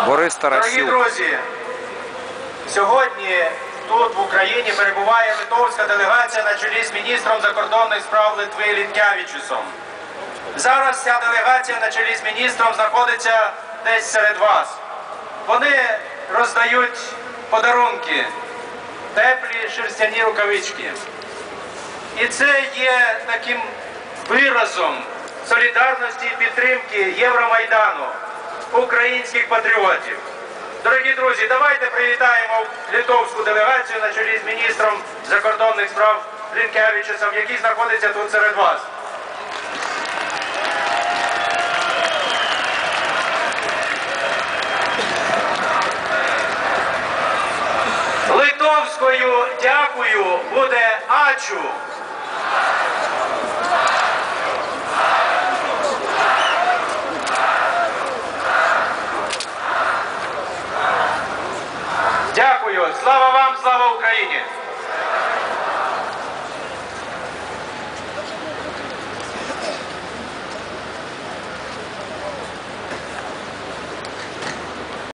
Борис Тарасюк. Дорогі друзі, сьогодні тут в Україні перебуває литовська делегація на чолі з міністром закордонних справ Литви Лінкевічусом. Зараз ця делегація на чолі з міністром знаходиться десь серед вас. Вони роздають подарунки, теплі шерстяні рукавички. І це є таким виразом солідарності і підтримки Євромайдану, українських патріотів. Дорогі друзі, давайте привітаємо литовську делегацію на чолі з міністром закордонних справ Лінкевічусом, який знаходиться тут серед вас. Литовською дякую буде ачу. Дякую. Слава вам, слава Україні!